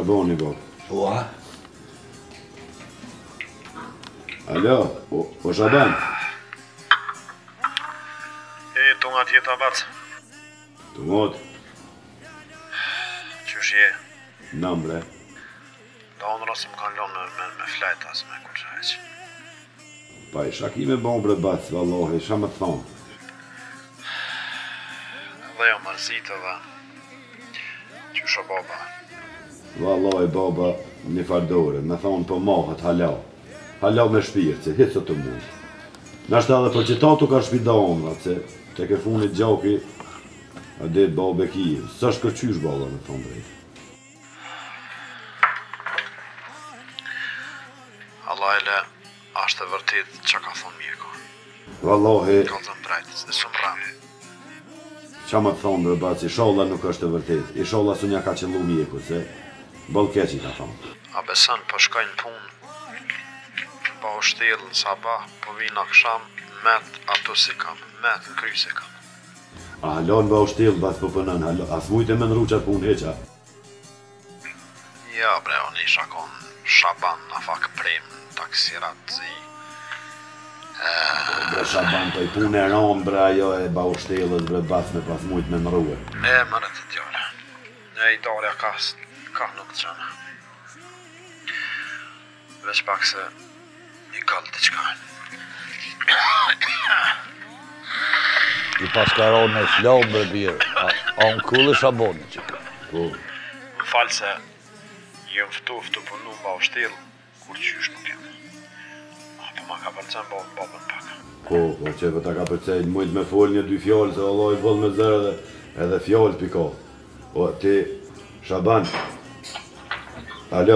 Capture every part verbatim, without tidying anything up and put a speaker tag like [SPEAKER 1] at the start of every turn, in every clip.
[SPEAKER 1] Shabani bab.
[SPEAKER 2] Po, a?
[SPEAKER 1] Alo, o, o Shaban.
[SPEAKER 3] E, tunga tjeta bac.
[SPEAKER 1] Tungot,
[SPEAKER 3] Qysh je?
[SPEAKER 1] nam bre.
[SPEAKER 3] Da unë rasi më kanë lonë me, me flejt asë me kur që heq.
[SPEAKER 1] Pa i shaki me bon bre bac, vallahi, isha me të thonë.
[SPEAKER 3] Dhe jo mërzitë dhe qysh o baba.
[SPEAKER 1] Vallahi baba, një fardore, me thonë po mahet halau. Halau me shpirë, që hitë të mund. Nashta edhe për qitatu ka shpida omra, që te ke funit gjauki, a dit babe ki, së është këqysh baba me thonë drejt.
[SPEAKER 3] Allah e le, ashtë e vërtet që ka thonë mjeko.
[SPEAKER 1] Vallahi,
[SPEAKER 3] Ka thënë brejtës, dhe së më rame.
[SPEAKER 1] qa më të thonë bre bac, isholla nuk është e vërtet. Isholla su nja ka qëllu mjeku, se bol keqi ka thonë.
[SPEAKER 3] A beson, po shkojnë punë, po u shtelë në sabah, po vinë aksham, met ato si kam, met në kry si kam.
[SPEAKER 1] A halon ba u shtil, bas po pënën, as mujtë e me nru qatë punë heqa.
[SPEAKER 3] Ja bre, unë isha konë Shaban në fak prem, taksirat zi.
[SPEAKER 1] Bre Shaban, po i punë e ronë, bre, ajo e ba u shtilës, bre, bas me pas mujtë me nruë.
[SPEAKER 3] E, mërë të djole. E, i darja ka, ka nuk të qënë. Veç pak se i kallë të qka.
[SPEAKER 2] I pas ka ronë me shlau bre birë. A, a unë kullë Shabani që ka.
[SPEAKER 1] Po,
[SPEAKER 3] Më falë se jë mftu ftu punu mba u shtilë, kur qysh nuk jem. Po ma ka përcen bo, babën pak.
[SPEAKER 1] po, po, që ta ka përcejnë mujtë me folë një dy fjallë, se Allah i të me zërë edhe, edhe fjallë piko. O, ti, Shaban, alo,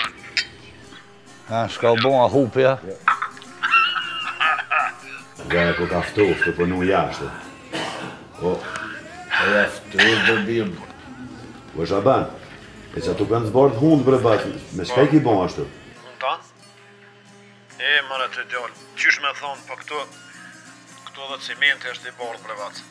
[SPEAKER 2] Ha, shka u bon a hupja.
[SPEAKER 1] nga e po ka ftu, ftu punu jashtë. O,
[SPEAKER 2] E jaftë, e bre birë.
[SPEAKER 1] o Shaban, e që tu kanë zbardë hundë bre bas, me shka i ki bon ashtu?
[SPEAKER 3] Unë tanë? E, mërë të djallë, qysh me thonë, po këto, këto dhe cimenti është i bardë brevat.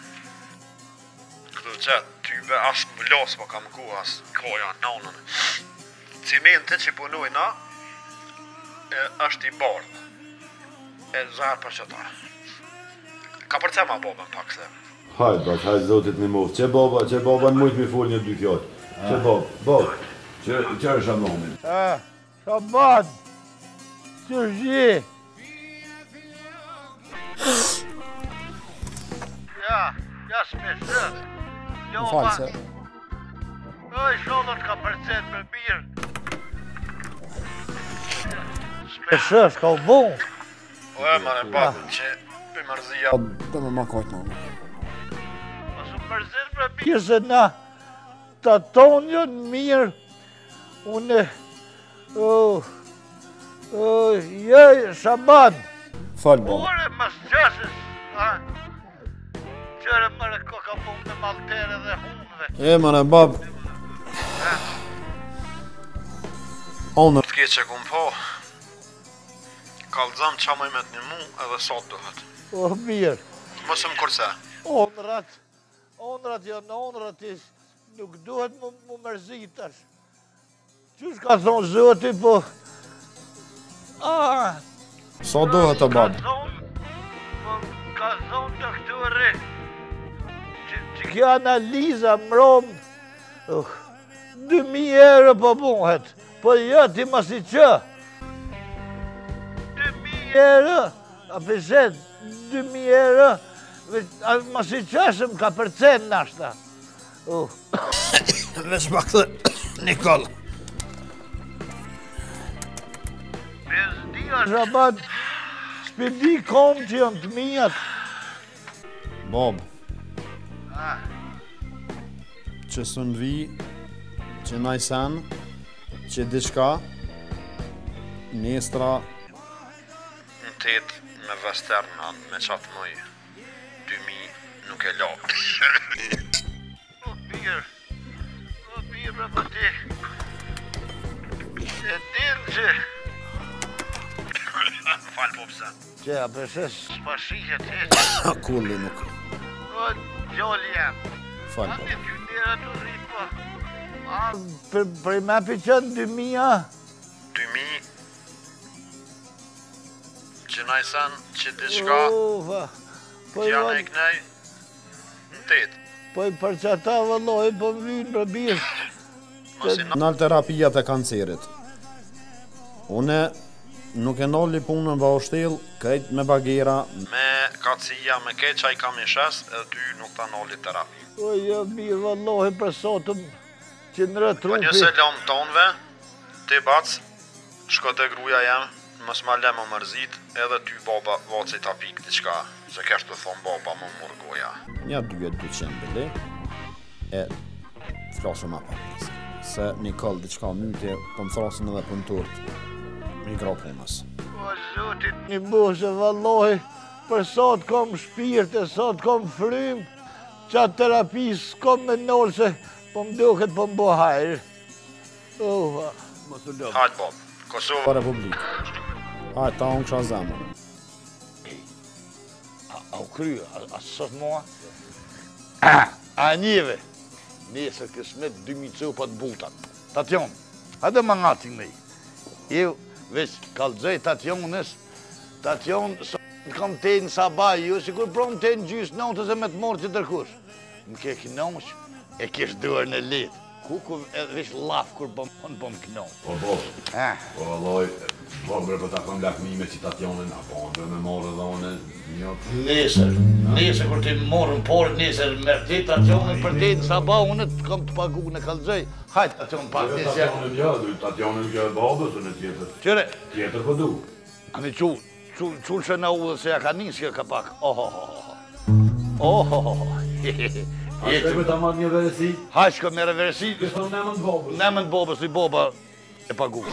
[SPEAKER 3] Këto që ty be asë më lasë po kam ku asë koja nanën. Cimenti që punoj na, e, është i bardë. E zarë për qëta. Ka përce ma bobën pak se.
[SPEAKER 1] Hajt, bas, hajt zotit një mos, që baba, që baba në mujtë mi folë një dy fjallë. Që baba, baba, që, që është Shabanin?
[SPEAKER 4] Ah, Shaban, që zhi? Ja, ja s'peshë. Jo,
[SPEAKER 5] Falë se.
[SPEAKER 4] Oj, shodhët ka përcet me mirë. S'peshë, s'ka u bon.
[SPEAKER 3] O e mare babën që për mërzia.
[SPEAKER 5] Do me ma kajtë në.
[SPEAKER 4] Mësë mërzit me mirë se na të tonë jënë mirë. Une, oh, oh, je, Shaban.
[SPEAKER 5] Falë, baba.
[SPEAKER 4] Ore, mas qasës, ha? Qëre mëre ko ka punë me maltere dhe hundve.
[SPEAKER 5] E, mane, bab. Onë.
[SPEAKER 3] Të keqe kum po, kalëzam qa më i met një mu edhe sot duhet.
[SPEAKER 4] O, mirë.
[SPEAKER 3] Mësë më kurse.
[SPEAKER 4] Onrat, onrat janë onrat, is, nuk duhet mu, mu mërzitash. Qysh ka thonë zoti, po... Ah,
[SPEAKER 5] Sa dohet të
[SPEAKER 4] ka
[SPEAKER 5] bab?
[SPEAKER 4] thonë, po, ka thonë doktori, që, që kjo analiza mrom, uh, dy mi euro po buhet, po jo ti mas i që. dy mi euro, a pëset, dy mi euro, a mas i qëshëm ka përcen nashta. Uh.
[SPEAKER 2] Veç pak dhe Nikol.
[SPEAKER 4] Bezdia Shaban, s'pidi kom që janë të mijat.
[SPEAKER 5] Bab.
[SPEAKER 4] Ah,
[SPEAKER 5] Që së në vi, që naj sen, që diçka, nestra,
[SPEAKER 3] Në tet me Vesterna, me qatë mëj, dy mi nuk e lapë.
[SPEAKER 4] o mirë, o mirë bre për ti. E din që...
[SPEAKER 3] Falë po pëse.
[SPEAKER 4] Që a përses s'pa shihet heq.
[SPEAKER 5] kulli nuk.
[SPEAKER 4] O gjolli jam. A
[SPEAKER 5] Falë,
[SPEAKER 4] një
[SPEAKER 5] bab.
[SPEAKER 4] ty nera të rrit po. A, për, për me pëqën dy mija?
[SPEAKER 3] dy mijë që na i sen që diçka
[SPEAKER 4] Ufa, po
[SPEAKER 3] që
[SPEAKER 4] i
[SPEAKER 3] janë
[SPEAKER 4] val-
[SPEAKER 3] e kënej në tet.
[SPEAKER 4] po i për që ata vëlloj, po më vynë për birë.
[SPEAKER 3] Mos i
[SPEAKER 5] Nal terapia të kancerit. Une nuk e nolli punën va ushtil, krejt me bagera.
[SPEAKER 3] me kacija, me keq që i kam i shes, edhe ty nuk ta nolli terapi.
[SPEAKER 4] O, jo, mirë vëlloj, për sotëm që në rë
[SPEAKER 3] Po
[SPEAKER 4] trupi.
[SPEAKER 3] nëse lom tonve, ti bac, shko të gruja jem, mos ma le më mërzit, edhe ty baba vaci ta pik diçka, se kesh të thonë baba më murgoja.
[SPEAKER 5] Nja dy e dy qenë bili, e flasë ma për se një kallë diçka mytje, po më thrasin edhe për në turt mikrofonës.
[SPEAKER 4] O, zotit, një busë vëlloj, për sot kom shpirtë, sot kom frymë, qatë terapisë s'kom me nolë se po më duket po më bo hajrë. Ufa.
[SPEAKER 3] Hajt bab, Kosovë.
[SPEAKER 5] Pa Republikë. Hajt, ta unë kësha zemër.
[SPEAKER 4] A u kryo, a, a sot mua? A, a njeve, nesër kësmet dy mi copat butan. Tation, hajde më ngatin me i. Ju, veç kaldzej tationës, tation, sot kam te në sabaj, ju si kur prom te në gjysë notës e me të morë që tërkush. Më ke kinosh, e kesh dërë në letë. Ku ku edhe veç laf kur po më po më kinosh.
[SPEAKER 1] Po, po,
[SPEAKER 4] Ah,
[SPEAKER 1] po, valloj, po, bre, po ta kom lakmime citationin, a po, ndër me morë dhe one, një...
[SPEAKER 4] nesër, nesër kur ti morën porë, nesër mërë ti tacionën për te në sabaj, unë të kam të pagu në kaldzej. Hajtë tacion pak nesër.
[SPEAKER 1] Tationin jo, du tationin kjo e babës, në tjetër,
[SPEAKER 4] Qëre,
[SPEAKER 1] tjetër po du.
[SPEAKER 4] ani qu, qu, qu që në u dhe se ja ka njësë kjo ka pak. Oh, oh, oh, oh, oh, oh,
[SPEAKER 1] A shkoj me ta marrë një veresi,
[SPEAKER 4] ha, shko mere veresi,
[SPEAKER 1] kështë në emën babës.
[SPEAKER 4] në mënd bobës, i boba e pagu.